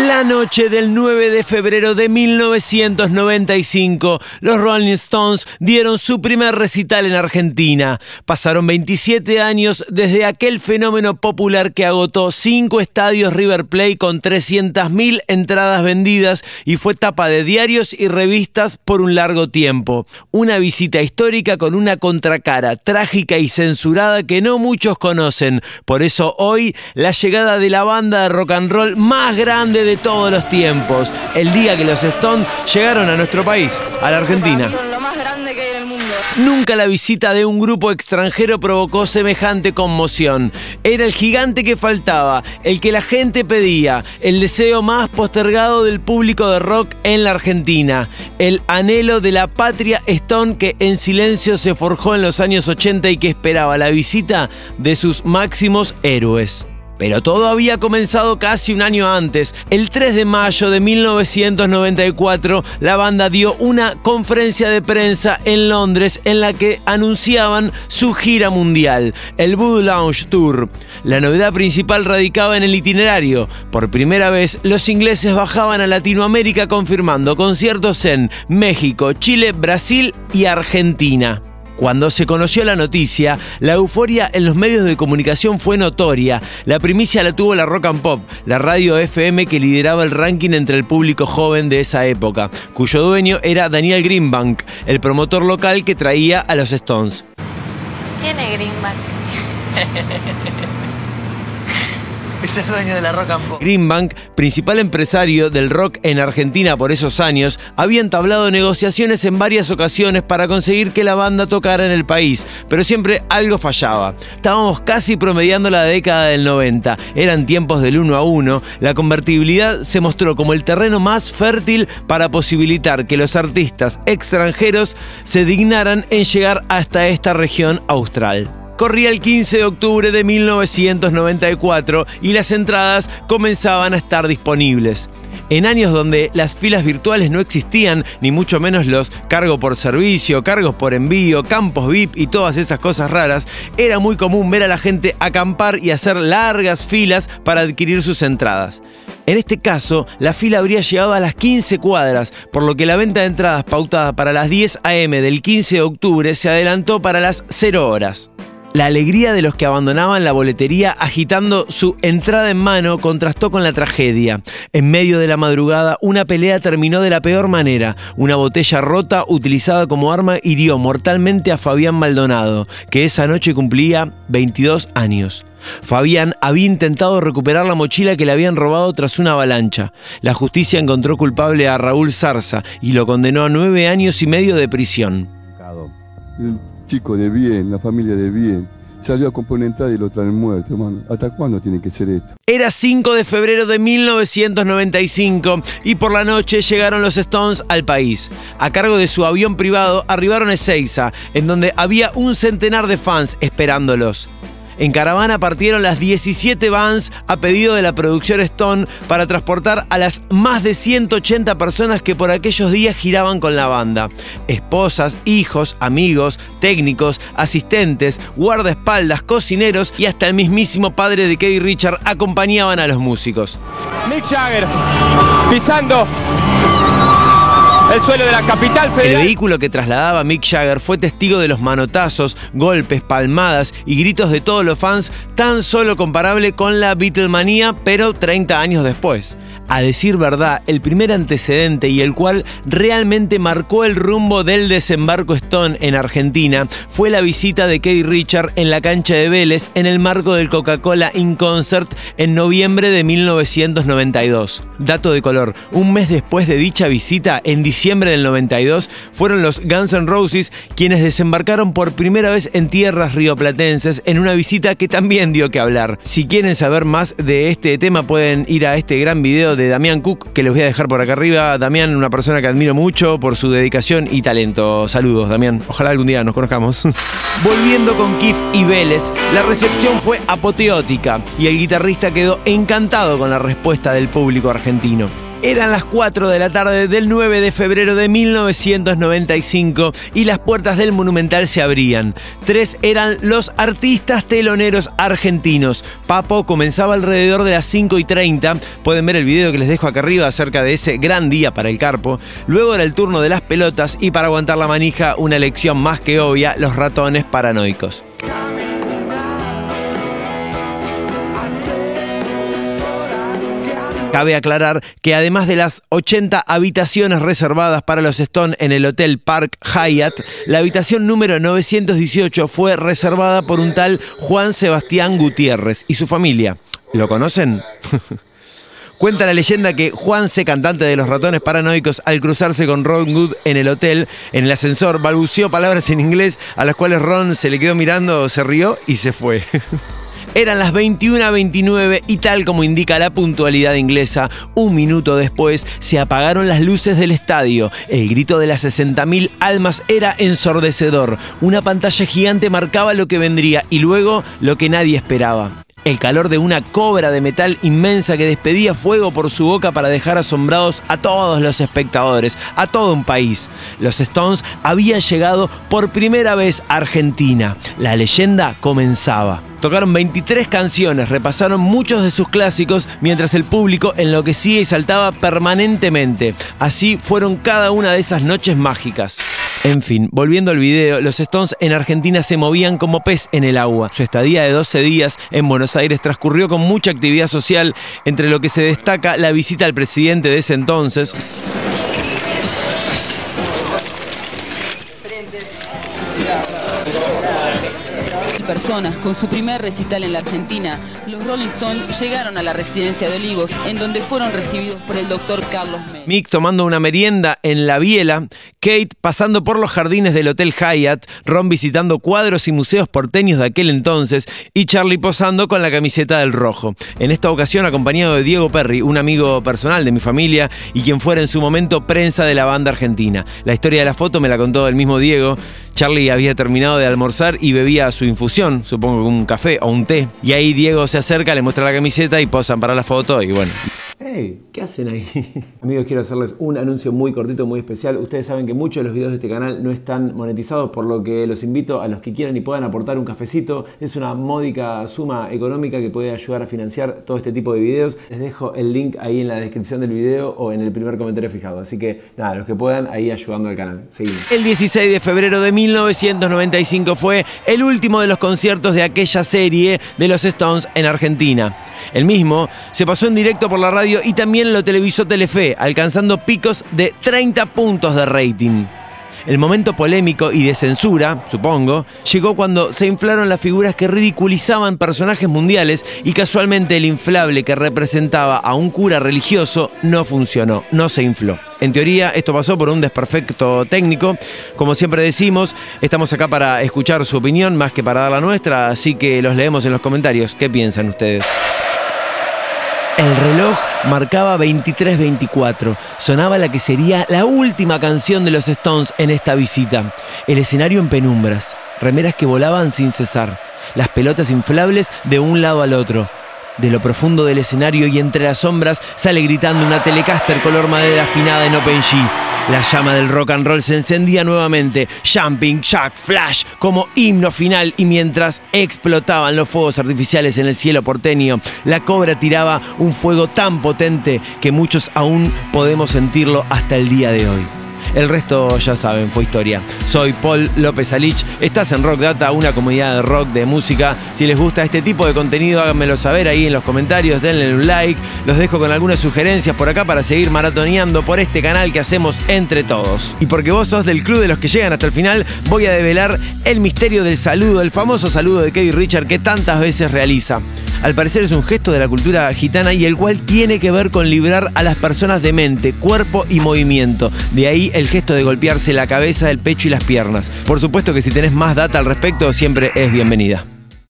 La noche del 9 de febrero de 1995, los Rolling Stones dieron su primer recital en Argentina. Pasaron 27 años desde aquel fenómeno popular que agotó 5 estadios River Plate con 300.000 entradas vendidas y fue tapa de diarios y revistas por un largo tiempo. Una visita histórica con una contracara trágica y censurada que no muchos conocen. Por eso hoy, la llegada de la banda de rock and roll más grande de todos los tiempos, el día que los Stones llegaron a nuestro país, a la Argentina. Son lo más grande que hay en el mundo. Nunca la visita de un grupo extranjero provocó semejante conmoción. Era el gigante que faltaba, el que la gente pedía, el deseo más postergado del público de rock en la Argentina, el anhelo de la patria Stone que en silencio se forjó en los años 80 y que esperaba la visita de sus máximos héroes. Pero todo había comenzado casi un año antes. El 3 de mayo de 1994, la banda dio una conferencia de prensa en Londres en la que anunciaban su gira mundial, el Voodoo Lounge Tour. La novedad principal radicaba en el itinerario. Por primera vez, los ingleses bajaban a Latinoamérica confirmando conciertos en México, Chile, Brasil y Argentina. Cuando se conoció la noticia, la euforia en los medios de comunicación fue notoria. La primicia la tuvo la Rock and Pop, la radio FM que lideraba el ranking entre el público joven de esa época, cuyo dueño era Daniel Greenbank, el promotor local que traía a los Stones. ¿Quién es Greenbank? Es el dueño de la Rock and Pop. Greenbank, principal empresario del rock en Argentina por esos años, había entablado negociaciones en varias ocasiones para conseguir que la banda tocara en el país, pero siempre algo fallaba. Estábamos casi promediando la década del 90, eran tiempos del 1 a 1, la convertibilidad se mostró como el terreno más fértil para posibilitar que los artistas extranjeros se dignaran en llegar hasta esta región austral. Corría el 15 de octubre de 1994 y las entradas comenzaban a estar disponibles. En años donde las filas virtuales no existían, ni mucho menos los cargo por servicio, cargos por envío, campos VIP y todas esas cosas raras, era muy común ver a la gente acampar y hacer largas filas para adquirir sus entradas. En este caso, la fila habría llegado a las 15 cuadras, por lo que la venta de entradas pautada para las 10 a.m. del 15 de octubre se adelantó para las 0 horas. La alegría de los que abandonaban la boletería agitando su entrada en mano contrastó con la tragedia. En medio de la madrugada, una pelea terminó de la peor manera. Una botella rota utilizada como arma hirió mortalmente a Fabián Maldonado, que esa noche cumplía 22 años. Fabián había intentado recuperar la mochila que le habían robado tras una avalancha. La justicia encontró culpable a Raúl Zarza y lo condenó a 9 años y medio de prisión. El chico de bien, la familia de bien, salió a componentar y lo traen muerto, hermano. ¿Hasta cuándo tiene que ser esto? Era 5 de febrero de 1995 y por la noche llegaron los Stones al país. A cargo de su avión privado arribaron a Ezeiza, en donde había un centenar de fans esperándolos. En caravana partieron las 17 vans a pedido de la producción Stone para transportar a las más de 180 personas que por aquellos días giraban con la banda. Esposas, hijos, amigos, técnicos, asistentes, guardaespaldas, cocineros y hasta el mismísimo padre de Keith Richards acompañaban a los músicos. Mick Jagger pisando el suelo de la capital federal. El vehículo que trasladaba a Mick Jagger fue testigo de los manotazos, golpes, palmadas y gritos de todos los fans, tan solo comparable con la Beatlemanía, pero 30 años después. A decir verdad, el primer antecedente y el cual realmente marcó el rumbo del desembarco Stone en Argentina fue la visita de Keith Richards en la cancha de Vélez en el marco del Coca-Cola In Concert en noviembre de 1992. Dato de color, un mes después de dicha visita, en diciembre del 92, fueron los Guns N' Roses quienes desembarcaron por primera vez en tierras rioplatenses en una visita que también dio que hablar. Si quieren saber más de este tema pueden ir a este gran video de Damián Cook, que les voy a dejar por acá arriba. Damián, una persona que admiro mucho por su dedicación y talento. Saludos, Damián. Ojalá algún día nos conozcamos. Volviendo con Keith y Vélez, la recepción fue apoteótica y el guitarrista quedó encantado con la respuesta del público argentino. Eran las 4 de la tarde del 9 de febrero de 1995 y las puertas del Monumental se abrían. 3 eran los artistas teloneros argentinos. Papo comenzaba alrededor de las 5:30. Pueden ver el video que les dejo acá arriba acerca de ese gran día para el Carpo. Luego era el turno de las pelotas y para aguantar la manija, una elección más que obvia, los Ratones Paranoicos. Cabe aclarar que además de las 80 habitaciones reservadas para los Stones en el Hotel Park Hyatt, la habitación número 918 fue reservada por un tal Juan Sebastián Gutiérrez y su familia. ¿Lo conocen? Cuenta la leyenda que Juanse, cantante de los Ratones Paranoicos, al cruzarse con Ron Wood en el hotel, en el ascensor, balbuceó palabras en inglés a las cuales Ron se le quedó mirando, se rió y se fue. Eran las 21:29 y tal como indica la puntualidad inglesa, un minuto después se apagaron las luces del estadio. El grito de las 60.000 almas era ensordecedor. Una pantalla gigante marcaba lo que vendría y luego lo que nadie esperaba. El calor de una cobra de metal inmensa que despedía fuego por su boca para dejar asombrados a todos los espectadores, a todo un país. Los Stones habían llegado por primera vez a Argentina. La leyenda comenzaba. Tocaron 23 canciones, repasaron muchos de sus clásicos mientras el público enloquecía y saltaba permanentemente. Así fueron cada una de esas noches mágicas. En fin, volviendo al video, los Stones en Argentina se movían como pez en el agua. Su estadía de 12 días en Buenos Aires transcurrió con mucha actividad social, entre lo que se destaca la visita al presidente de ese entonces. Personas. Con su primer recital en la Argentina, los Rolling Stones llegaron a la residencia de Olivos, en donde fueron recibidos por el doctor Carlos Menem. Mick tomando una merienda en la biela, Kate pasando por los jardines del Hotel Hyatt, Ron visitando cuadros y museos porteños de aquel entonces y Charlie posando con la camiseta del Rojo. En esta ocasión acompañado de Diego Perry, un amigo personal de mi familia y quien fuera en su momento prensa de la banda argentina. La historia de la foto me la contó el mismo Diego. Charlie había terminado de almorzar y bebía su infusión, supongo que un café o un té. Y ahí Diego se acerca, le muestra la camiseta y posan para la foto y bueno. Hey, ¿qué hacen ahí? Amigos, quiero hacerles un anuncio muy cortito, muy especial. Ustedes saben que muchos de los videos de este canal no están monetizados, por lo que los invito a los que quieran y puedan aportar un cafecito. Es una módica suma económica que puede ayudar a financiar todo este tipo de videos. Les dejo el link ahí en la descripción del video o en el primer comentario fijado. Así que nada, los que puedan, ahí ayudando al canal. Seguimos. El 16 de febrero de 1995 fue el último de los conciertos de aquella serie de los Stones en Argentina. El mismo se pasó en directo por la radio y también lo televisó Telefe, alcanzando picos de 30 puntos de rating. El momento polémico y de censura, supongo, llegó cuando se inflaron las figuras que ridiculizaban personajes mundiales y casualmente el inflable que representaba a un cura religioso no funcionó, no se infló. En teoría esto pasó por un desperfecto técnico. Como siempre decimos, estamos acá para escuchar su opinión más que para dar la nuestra, así que los leemos en los comentarios. ¿Qué piensan ustedes? El reloj marcaba 23:24. Sonaba la que sería la última canción de los Stones en esta visita. El escenario en penumbras, remeras que volaban sin cesar, las pelotas inflables de un lado al otro. De lo profundo del escenario y entre las sombras sale gritando una Telecaster color madera afinada en Open G. La llama del rock and roll se encendía nuevamente, Jumping Jack Flash como himno final, y mientras explotaban los fuegos artificiales en el cielo porteño, la cobra tiraba un fuego tan potente que muchos aún podemos sentirlo hasta el día de hoy. El resto ya saben, fue historia. Soy Paul López Alich, estás en Rock Data, una comunidad de rock, de música. Si les gusta este tipo de contenido, háganmelo saber ahí en los comentarios, denle un like. Los dejo con algunas sugerencias por acá para seguir maratoneando por este canal que hacemos entre todos. Y porque vos sos del club de los que llegan hasta el final, voy a develar el misterio del saludo, el famoso saludo de Keith Richards que tantas veces realiza. Al parecer es un gesto de la cultura gitana y el cual tiene que ver con librar a las personas de mente, cuerpo y movimiento. De ahí el gesto de golpearse la cabeza, el pecho y las piernas. Por supuesto que si tenés más data al respecto, siempre es bienvenida.